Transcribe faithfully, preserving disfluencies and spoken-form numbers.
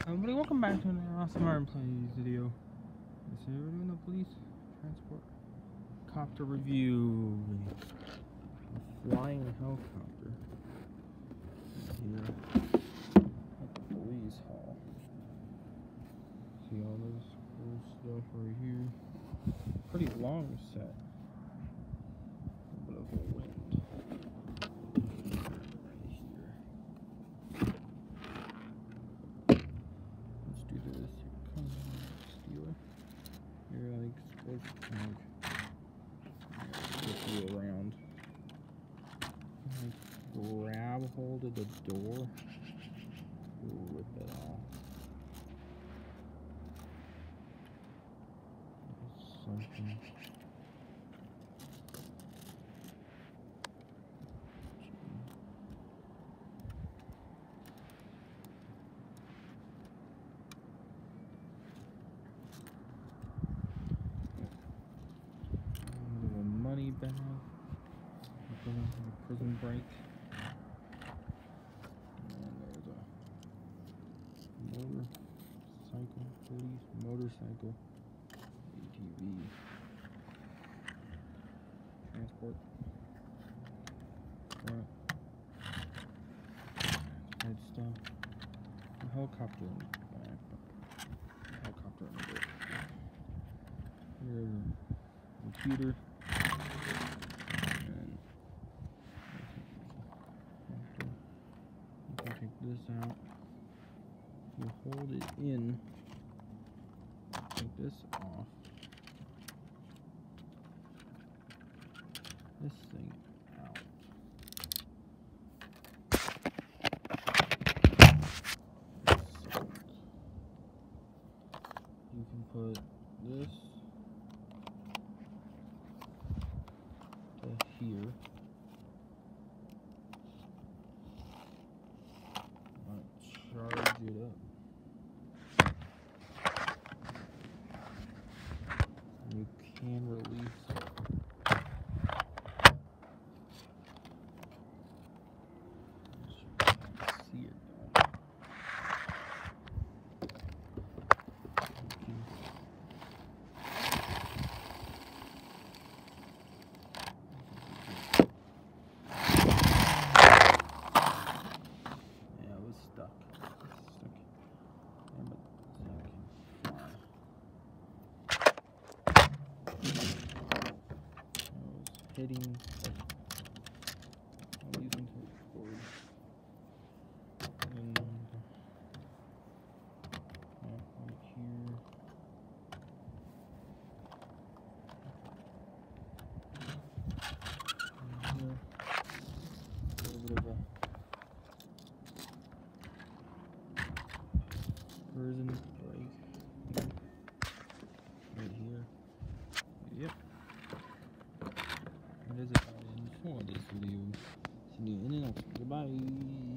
Everybody, welcome back to another awesome art plays video. So we're doing the police transport copter review. A flying helicopter here at the police hall. See all this cool stuff right here. Pretty long set. A bit of a wind. Get you around. Like, grab hold of the door. Rip it off. Something. Money bag, a prison break, and there's a motorcycle, police motorcycle, A T V, transport, front, head stuff, a helicopter in the back, a helicopter in the back, here's a computer. This out, you hold it in, take this off, this thing out, so you can put this to here. Charge it up. You can release it. See it though. Yeah, it was stuck. Hitting I'm using to record and uh, right here and here a little bit of a prison break right here. Yep. That is it for this video. See you in the next one. Goodbye.